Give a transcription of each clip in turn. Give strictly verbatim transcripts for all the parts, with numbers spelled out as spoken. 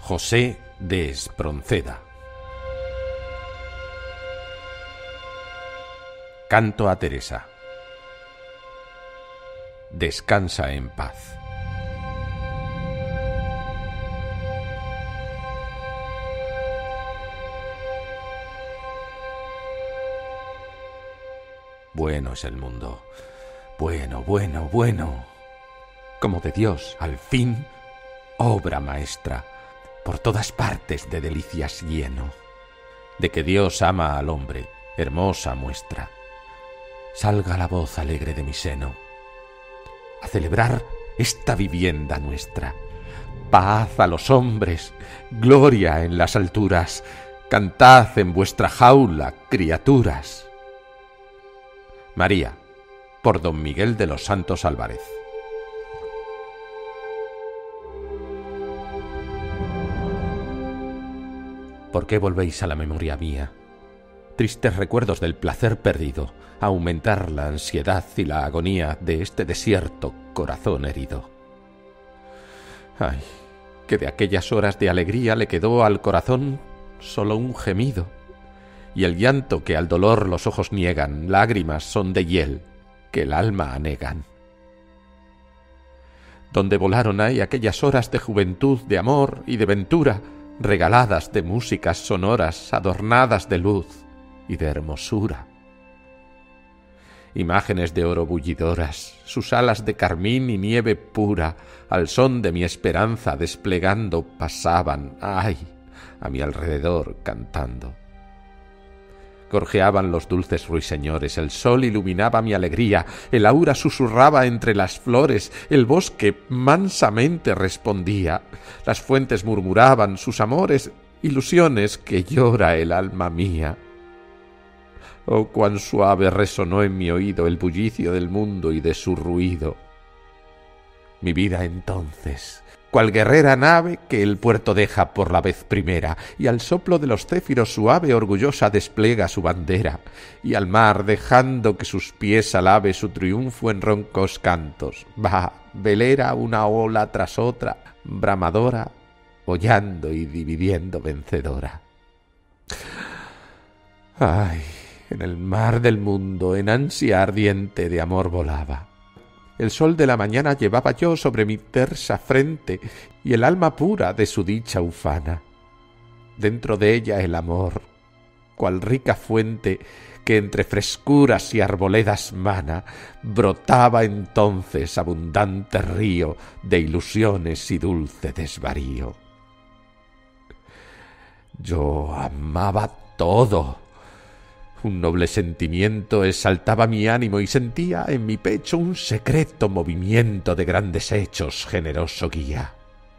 José de Espronceda. Canto a Teresa. Descansa en paz. Bueno es el mundo, bueno, bueno, bueno, como de Dios, al fin, obra maestra, por todas partes de delicias lleno, de que Dios ama al hombre, hermosa muestra. Salga la voz alegre de mi seno, a celebrar esta vivienda nuestra. Paz a los hombres, gloria en las alturas, cantad en vuestra jaula, criaturas. María, por don Miguel de los Santos Álvarez. ¿Por qué volvéis a la memoria mía? Tristes recuerdos del placer perdido, a aumentar la ansiedad y la agonía de este desierto corazón herido. Ay, que de aquellas horas de alegría le quedó al corazón solo un gemido, y el llanto que al dolor los ojos niegan, lágrimas son de hiel que el alma anegan. Donde volaron ahí aquellas horas de juventud, de amor y de ventura, regaladas de músicas sonoras, adornadas de luz y de hermosura. Imágenes de oro bullidoras, sus alas de carmín y nieve pura, al son de mi esperanza desplegando, pasaban, ay, a mi alrededor cantando. Gorjeaban los dulces ruiseñores, el sol iluminaba mi alegría, el aura susurraba entre las flores, el bosque mansamente respondía, las fuentes murmuraban sus amores, ilusiones que llora el alma mía. Oh, cuán suave resonó en mi oído el bullicio del mundo y de su ruido. Mi vida entonces, cual guerrera nave que el puerto deja por la vez primera, y al soplo de los céfiros suave orgullosa despliega su bandera, y al mar dejando que sus pies alabe su triunfo en roncos cantos, va, velera una ola tras otra, bramadora, hollando y dividiendo vencedora. Ay, en el mar del mundo, en ansia ardiente de amor volaba. El sol de la mañana llevaba yo sobre mi tersa frente y el alma pura de su dicha ufana. Dentro de ella el amor, cual rica fuente que entre frescuras y arboledas mana, brotaba entonces abundante río de ilusiones y dulce desvarío. Yo amaba todo. Un noble sentimiento exaltaba mi ánimo y sentía en mi pecho un secreto movimiento de grandes hechos, generoso guía.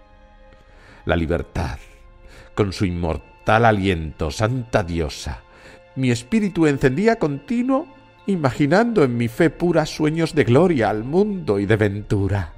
La libertad, con su inmortal aliento, santa diosa, mi espíritu encendía continuo, imaginando en mi fe pura sueños de gloria al mundo y de ventura.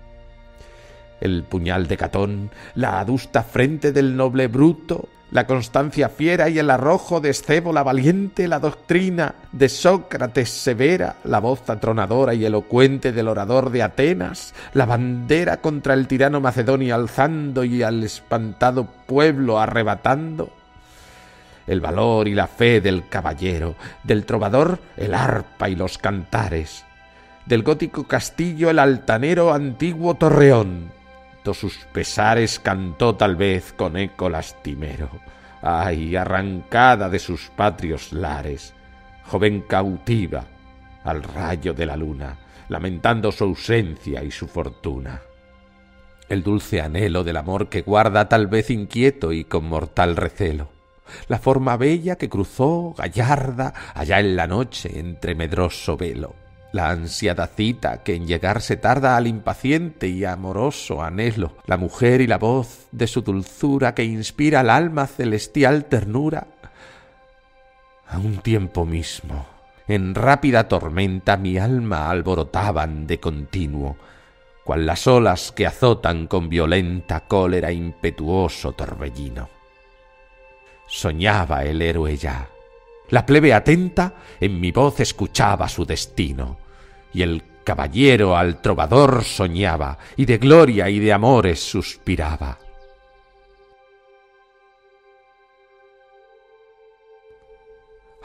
El puñal de Catón, la adusta frente del noble Bruto, la constancia fiera y el arrojo de Escévola valiente, la doctrina de Sócrates severa, la voz atronadora y elocuente del orador de Atenas, la bandera contra el tirano macedonio alzando y al espantado pueblo arrebatando, el valor y la fe del caballero, del trovador el arpa y los cantares, del gótico castillo el altanero antiguo torreón, sus pesares cantó tal vez con eco lastimero. Ay, arrancada de sus patrios lares, joven cautiva al rayo de la luna, lamentando su ausencia y su fortuna. El dulce anhelo del amor que guarda tal vez inquieto y con mortal recelo. La forma bella que cruzó, gallarda, allá en la noche entre medroso velo. La ansiada cita que en llegar se tarda al impaciente y amoroso anhelo, la mujer y la voz de su dulzura que inspira al alma celestial ternura. A un tiempo mismo, en rápida tormenta mi alma alborotaban de continuo, cual las olas que azotan con violenta cólera impetuoso torbellino. Soñaba el héroe ya. La plebe atenta en mi voz escuchaba su destino, y el caballero al trovador soñaba, y de gloria y de amores suspiraba.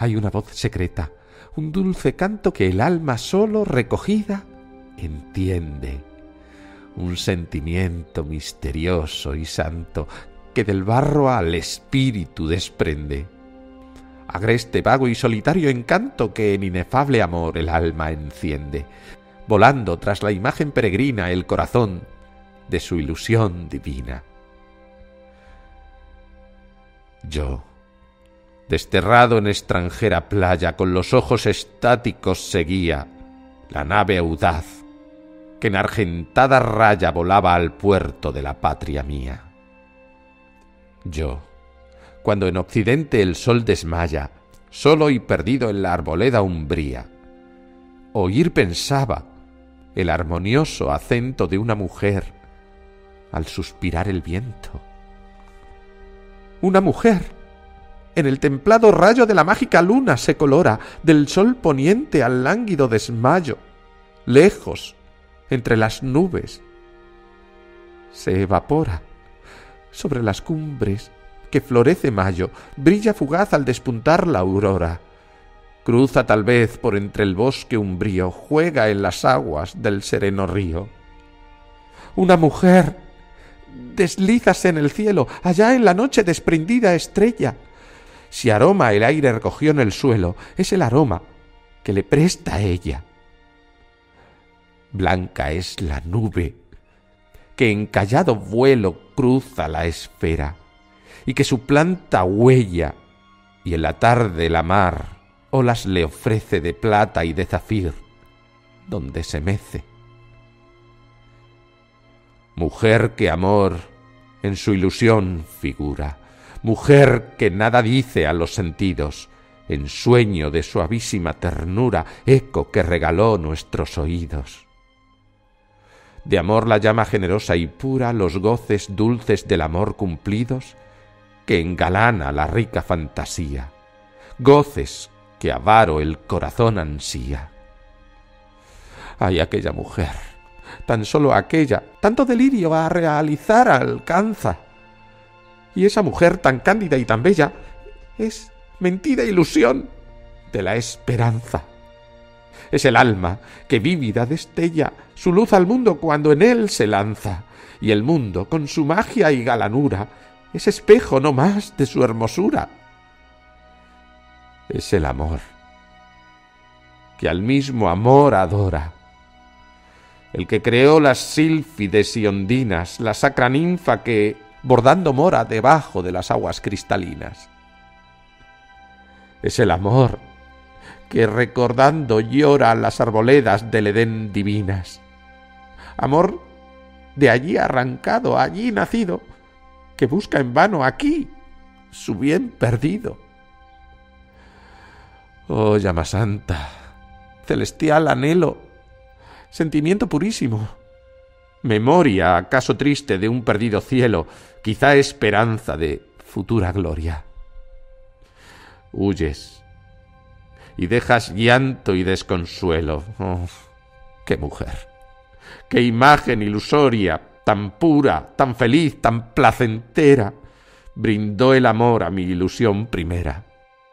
hay una voz secreta, un dulce canto que el alma solo recogida entiende, un sentimiento misterioso y santo que del barro al espíritu desprende, agreste, vago y solitario encanto que en inefable amor el alma enciende, volando tras la imagen peregrina el corazón de su ilusión divina. Yo, desterrado en extranjera playa, con los ojos estáticos seguía la nave audaz que en argentada raya volaba al puerto de la patria mía. Yo, cuando en occidente el sol desmaya, solo y perdido en la arboleda umbría, oír pensaba el armonioso acento de una mujer al suspirar el viento. Una mujer, en el templado rayo de la mágica luna se colora, del sol poniente al lánguido desmayo, lejos, entre las nubes, se evapora, sobre las cumbres que florece mayo, brilla fugaz al despuntar la aurora, cruza tal vez por entre el bosque umbrío, juega en las aguas del sereno río. Una mujer, deslízase en el cielo, allá en la noche desprendida estrella. Si aroma el aire recogió en el suelo, es el aroma que le presta ella. Blanca es la nube que en callado vuelo cruza la esfera y que suplanta huella, y en la tarde la mar olas le ofrece de plata y de zafir, donde se mece. Mujer que amor en su ilusión figura, mujer que nada dice a los sentidos, en sueño de suavísima ternura, eco que regaló nuestros oídos. De amor la llama generosa y pura, los goces dulces del amor cumplidos, que engalana la rica fantasía, goces que avaro el corazón ansía. Ay, aquella mujer, tan solo aquella, tanto delirio a realizar alcanza. Y esa mujer tan cándida y tan bella es mentida ilusión de la esperanza. Es el alma que vívida destella su luz al mundo cuando en él se lanza, y el mundo, con su magia y galanura, es espejo no más de su hermosura. Es el amor, que al mismo amor adora, el que creó las sílfides y ondinas, la sacra ninfa que bordando mora debajo de las aguas cristalinas. Es el amor que recordando llora las arboledas del Edén divinas. Amor de allí arrancado, allí nacido, que busca en vano aquí su bien perdido. Oh llama santa, celestial anhelo, sentimiento purísimo, memoria acaso triste de un perdido cielo, quizá esperanza de futura gloria. Huyes y dejas llanto y desconsuelo. Oh, qué mujer, qué imagen ilusoria, tan pura, tan feliz, tan placentera, brindó el amor a mi ilusión primera.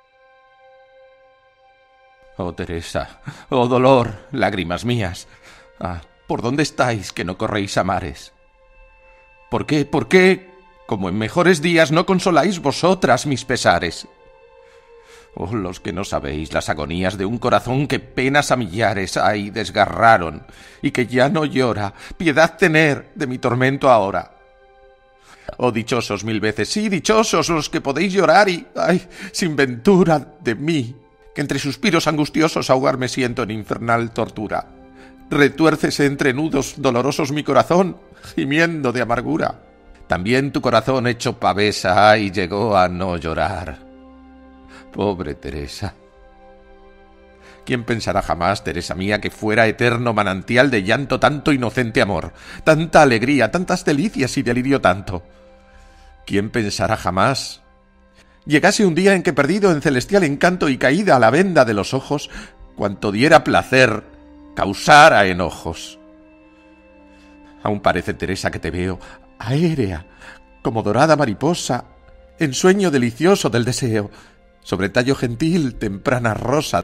Oh Teresa, oh dolor, lágrimas mías, ah, ¿por dónde estáis que no corréis a mares? ¿Por qué, por qué, como en mejores días, no consoláis vosotras mis pesares? Oh, los que no sabéis las agonías de un corazón que penas a millares, ay, desgarraron, y que ya no llora, piedad tener de mi tormento ahora. Oh, dichosos mil veces, sí, dichosos los que podéis llorar y, ay, sin ventura de mí, que entre suspiros angustiosos ahogar me siento en infernal tortura. Retuércese entre nudos dolorosos mi corazón, gimiendo de amargura. También tu corazón hecho pavesa, ay, llegó a no llorar. Pobre Teresa. ¿Quién pensará jamás, Teresa mía, que fuera eterno manantial de llanto tanto inocente amor, tanta alegría, tantas delicias y delirio tanto? ¿Quién pensará jamás llegase un día en que perdido en celestial encanto y caída a la venda de los ojos, cuanto diera placer, causara enojos? Aún parece, Teresa, que te veo aérea, como dorada mariposa, en sueño delicioso del deseo, sobre tallo gentil, temprana rosa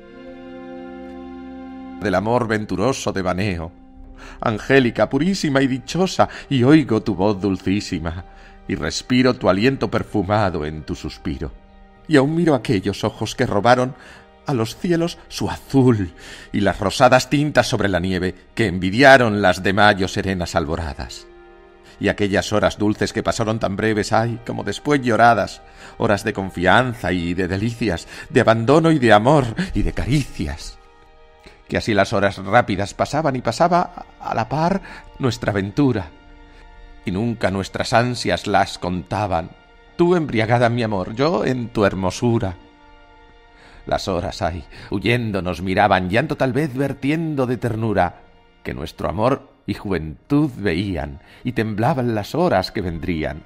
del amor venturoso devaneo, angélica, purísima y dichosa, y oigo tu voz dulcísima, y respiro tu aliento perfumado en tu suspiro, y aún miro aquellos ojos que robaron a los cielos su azul, y las rosadas tintas sobre la nieve que envidiaron las de mayo serenas alboradas. Y aquellas horas dulces que pasaron tan breves, ay, como después lloradas, horas de confianza y de delicias, de abandono y de amor y de caricias. Que así las horas rápidas pasaban y pasaba a la par nuestra aventura, y nunca nuestras ansias las contaban, tú embriagada en mi amor, yo en tu hermosura. Las horas, ay, huyendo nos miraban, llanto tal vez vertiendo de ternura, que nuestro amor y juventud veían, y temblaban las horas que vendrían.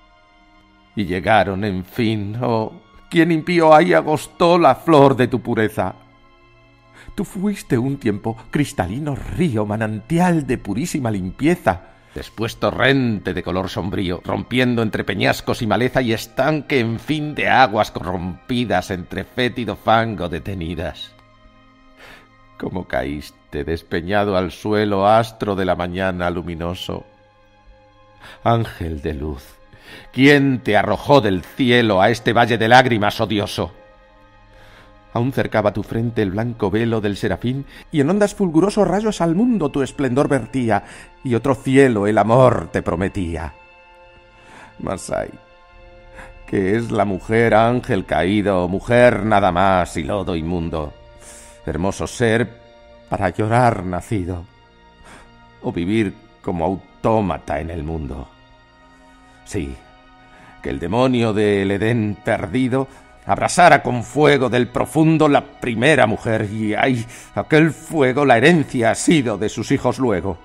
Y llegaron, en fin, oh, ¿quién impío ahí agostó la flor de tu pureza? Tú fuiste un tiempo cristalino río, manantial de purísima limpieza, después torrente de color sombrío, rompiendo entre peñascos y maleza, y estanque, en fin, de aguas corrompidas entre fétido fango detenidas. ¿Cómo caíste despeñado al suelo, astro de la mañana luminoso? Ángel de luz, ¿quién te arrojó del cielo a este valle de lágrimas odioso? Aún cercaba tu frente el blanco velo del serafín, y en ondas fulgurosos rayos al mundo tu esplendor vertía, y otro cielo el amor te prometía. Mas ay, que es la mujer ángel caído, mujer nada más y lodo inmundo, hermoso ser para llorar nacido, o vivir como autómata en el mundo. Sí, que el demonio del Edén perdido abrasara con fuego del profundo la primera mujer, y ay, aquel fuego la herencia ha sido de sus hijos luego.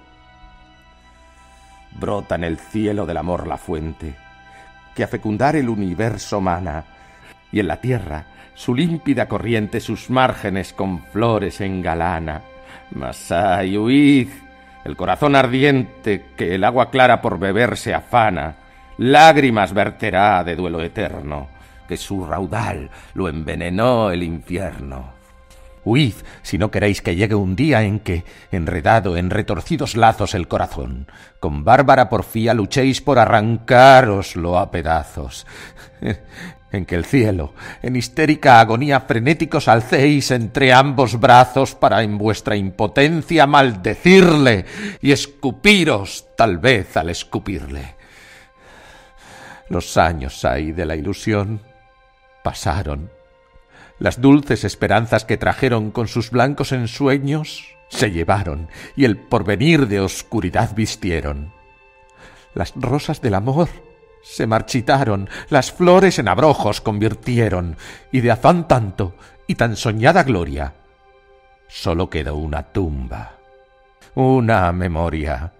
Brota en el cielo del amor la fuente, que a fecundar el universo mana, y en la tierra su límpida corriente sus márgenes con flores engalana. Mas ay, huid, el corazón ardiente que el agua clara por beber se afana, lágrimas verterá de duelo eterno, que su raudal lo envenenó el infierno. Huid, si no queréis que llegue un día en que, enredado en retorcidos lazos el corazón, con bárbara porfía luchéis por arrancároslo a pedazos, en que el cielo, en histérica agonía frenéticos alcéis entre ambos brazos para en vuestra impotencia maldecirle y escupiros tal vez al escupirle. Los años hay de la ilusión pasaron. Las dulces esperanzas que trajeron con sus blancos ensueños se llevaron, y el porvenir de oscuridad vistieron. Las rosas del amor se marchitaron, las flores en abrojos convirtieron, y de afán tanto y tan soñada gloria, sólo quedó una tumba, una memoria.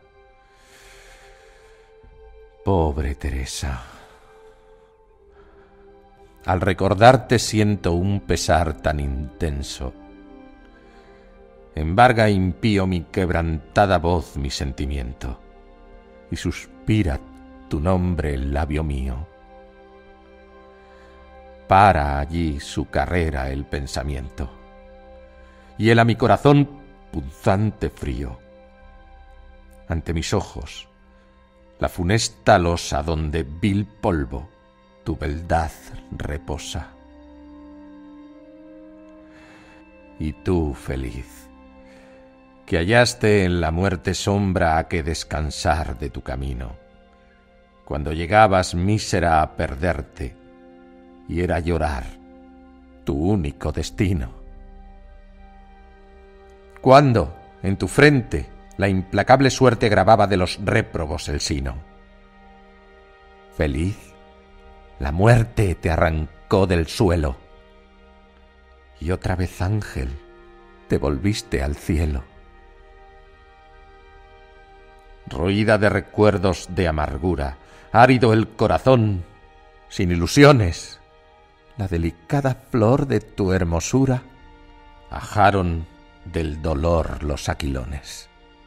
Pobre Teresa. Al recordarte siento un pesar tan intenso. Embarga impío mi quebrantada voz mi sentimiento, y suspira tu nombre el labio mío. Para allí su carrera el pensamiento, y hela mi corazón punzante frío. Ante mis ojos la funesta losa donde vil polvo tu beldad reposa. Y tú, feliz, que hallaste en la muerte sombra a que descansar de tu camino, cuando llegabas mísera a perderte, y era llorar tu único destino. Cuando en tu frente la implacable suerte grababa de los réprobos el sino. Feliz, la muerte te arrancó del suelo, y otra vez, ángel, te volviste al cielo. Roída de recuerdos de amargura, árido el corazón, sin ilusiones, la delicada flor de tu hermosura ajaron del dolor los aquilones.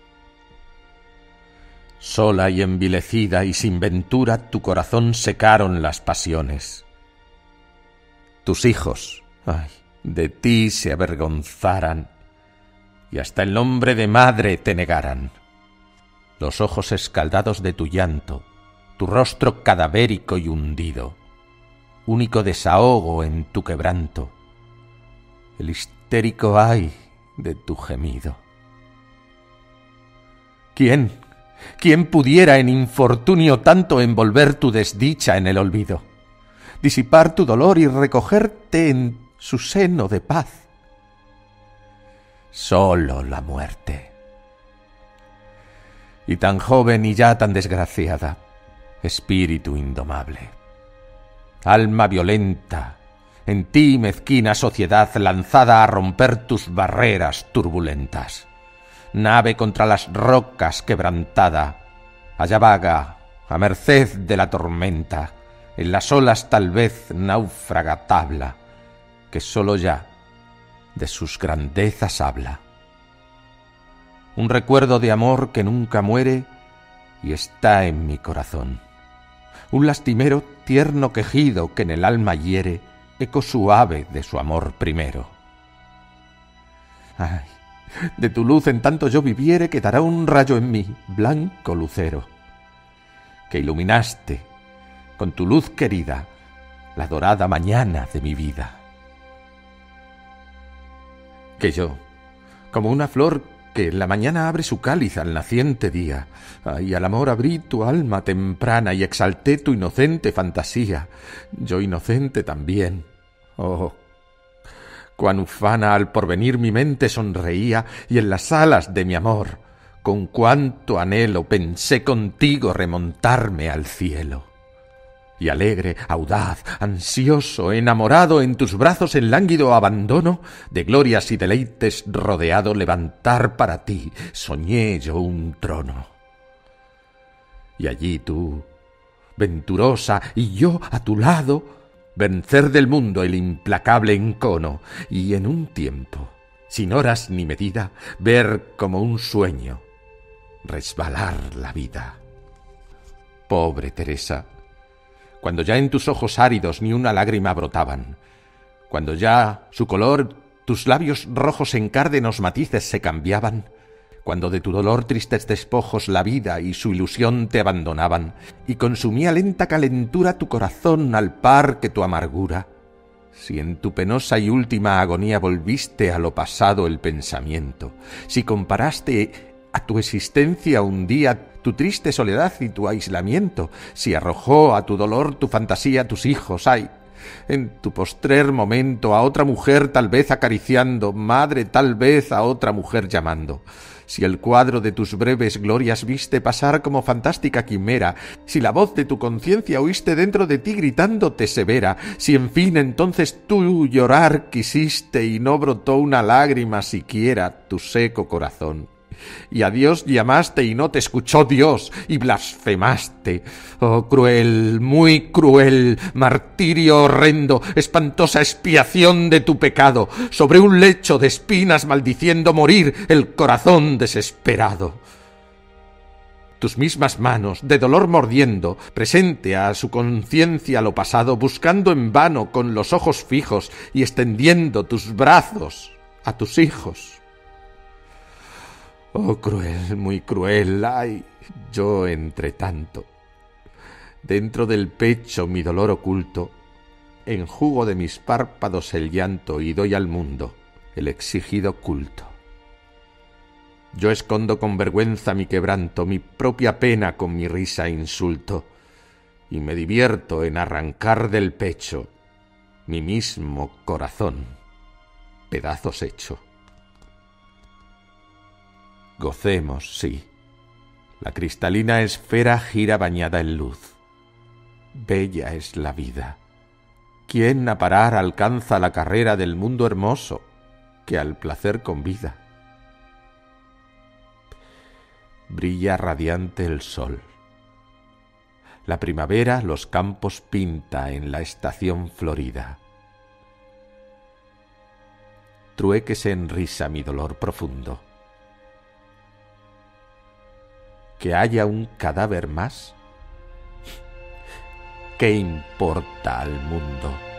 Sola y envilecida y sin ventura tu corazón secaron las pasiones. Tus hijos, Ay, de ti se avergonzaran y hasta el nombre de madre te negaran. Los ojos escaldados de tu llanto, tu rostro cadavérico y hundido, único desahogo en tu quebranto, el histérico ay de tu gemido. ¿Quién, quién pudiera en infortunio tanto envolver tu desdicha en el olvido, disipar tu dolor y recogerte en su seno de paz? Solo la muerte. Y tan joven y ya tan desgraciada, espíritu indomable, alma violenta, en ti mezquina sociedad lanzada a romper tus barreras turbulentas, nave contra las rocas quebrantada, allá vaga, a merced de la tormenta, en las olas tal vez náufraga tabla, que sólo ya de sus grandezas habla. Un recuerdo de amor que nunca muere y está en mi corazón. Un lastimero tierno quejido que en el alma hiere, eco suave de su amor primero. Ay, de tu luz en tanto yo viviere quedará un rayo en mí, blanco lucero, que iluminaste con tu luz querida la dorada mañana de mi vida. Que yo, como una flor que en la mañana abre su cáliz al naciente día, y al amor abrí tu alma temprana y exalté tu inocente fantasía, yo inocente también. Oh, cuán ufana al porvenir mi mente sonreía, y en las alas de mi amor, con cuánto anhelo pensé contigo remontarme al cielo. Y alegre, audaz, ansioso, enamorado, en tus brazos en lánguido abandono, de glorias y deleites rodeado, levantar para ti, soñé yo un trono. Y allí tú, venturosa, y yo a tu lado, vencer del mundo el implacable encono, y en un tiempo, sin horas ni medida, ver como un sueño resbalar la vida. Pobre Teresa, cuando ya en tus ojos áridos ni una lágrima brotaban, cuando ya su color, tus labios rojos en cárdenos matices se cambiaban, cuando de tu dolor tristes despojos la vida y su ilusión te abandonaban, y consumía lenta calentura tu corazón al par que tu amargura, si en tu penosa y última agonía volviste a lo pasado el pensamiento, si comparaste a tu existencia un día tu triste soledad y tu aislamiento, si arrojó a tu dolor tu fantasía tus hijos, ay, en tu postrer momento a otra mujer tal vez acariciando, madre tal vez a otra mujer llamando, si el cuadro de tus breves glorias viste pasar como fantástica quimera, si la voz de tu conciencia oíste dentro de ti gritándote severa, si en fin entonces tú llorar quisiste y no brotó una lágrima siquiera tu seco corazón, y a Dios llamaste y no te escuchó Dios, y blasfemaste. Oh, cruel, muy cruel, martirio horrendo, espantosa expiación de tu pecado, sobre un lecho de espinas maldiciendo morir el corazón desesperado. Tus mismas manos, de dolor mordiendo, presente a su conciencia lo pasado, buscando en vano con los ojos fijos y extendiendo tus brazos a tus hijos. Oh, cruel, muy cruel, ay, yo entre tanto, dentro del pecho mi dolor oculto, enjugo de mis párpados el llanto y doy al mundo el exigido culto. Yo escondo con vergüenza mi quebranto, mi propia pena con mi risa insulto, y me divierto en arrancar del pecho mi mismo corazón, pedazos hecho. Gocemos, sí. La cristalina esfera gira bañada en luz. Bella es la vida. ¿Quién a parar alcanza la carrera del mundo hermoso que al placer convida? Brilla radiante el sol. La primavera los campos pinta en la estación florida. Truéquese en risa mi dolor profundo. ¿Que haya un cadáver más? ¿Qué importa al mundo?